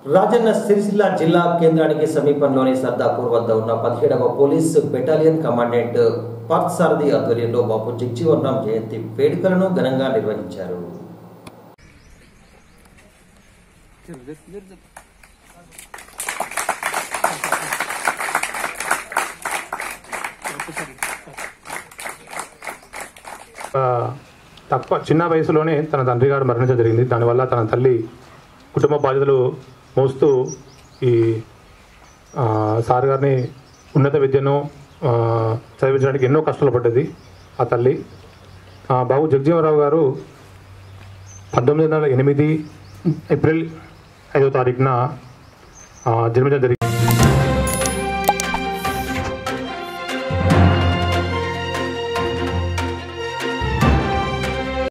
రాజన్న సిరిసిల్ల జిల్లా కేంద్రానికి సమీపంలోని సర్దాపూర్ వద్ద ఉన్న 17వ పోలీసు బెటాలియన్ కమాండెంట్ పార్థసారథి ఆధ్వర్యంలో బాపు జగ్జీవన్ జయంతి వేడుకలను ఘనంగా నిర్వహించారు. చిన్న వయసులోనే తన తండ్రి గారు మరణించడం జరిగింది. దానివల్ల తన తల్లి కుటుంబ బాధ్యతలు మోస్తూ ఈ సార్ గారిని ఉన్నత విద్యను చదివించడానికి ఎన్నో కష్టాలు పడ్డది ఆ తల్లి. బాబు జగ్జీవన్ గారు 1908 ఏప్రిల్ 5వ తారీఖున జన్మించడం జరిగింది.